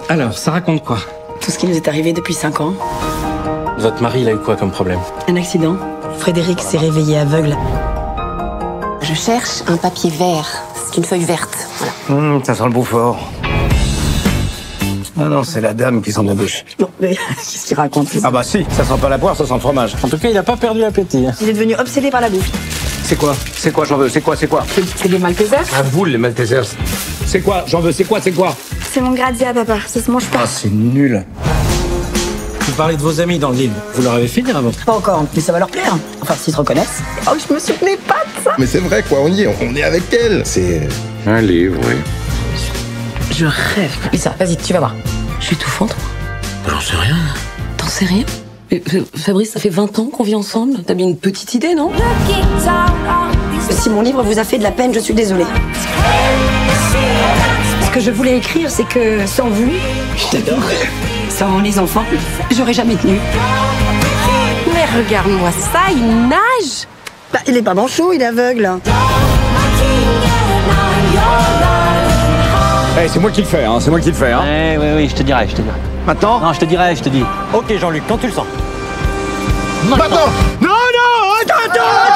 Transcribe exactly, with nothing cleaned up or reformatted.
Alors, ça raconte quoi? Tout ce qui nous est arrivé depuis cinq ans. Votre mari, il a eu quoi comme problème? Un accident. Frédéric s'est réveillé aveugle. Je cherche un papier vert. C'est une feuille verte. Voilà. Mmh, ça sent le Beaufort. Ah non, c'est la dame qui sent la bouche. Non, mais qu'est-ce qu'il raconte? Ah bah si, ça sent pas la poire, ça sent le fromage. En tout cas, il a pas perdu l'appétit. Hein. Il est devenu obsédé par la bouffe. C'est quoi? C'est quoi, j'en veux? C'est quoi, c'est quoi? C'est des Maltesers. À vous, les Maltesers. C'est quoi? J'en veux, c'est quoi, c'est quoi? C'est mon Grazia, papa. Ça se mange pas. Ah, c'est nul. Vous parlez de vos amis dans le livre. Vous leur avez fait dire avant? Pas encore, mais ça va leur plaire. Enfin, s'ils se reconnaissent. Oh, je me souvenais pas de ça. Mais c'est vrai, quoi, on y est, on est avec elle. C'est Un livre, oui. Je rêve. Lisa, vas-y, tu vas voir. Je suis étouffante. J'en sais rien. T'en sais rien? Mais, euh, Fabrice, ça fait vingt ans qu'on vit ensemble. T'as bien une petite idée, non? Si mon livre vous a fait de la peine, je suis désolée. Ce que je voulais écrire, c'est que sans vous, je t'adorerais. Sans les enfants, j'aurais jamais tenu. Mais regarde-moi ça, il nage. Bah, il est pas manchot, il est aveugle. Eh, c'est moi qui le fais, hein, c'est moi qui le fais, hein. Ouais, ouais, oui, je te dirai, je te dirai. Maintenant? Non, je te dirai, je te dis. Ok, Jean-Luc, quand tu le sens. Maintenant. Non, non, attends, attends!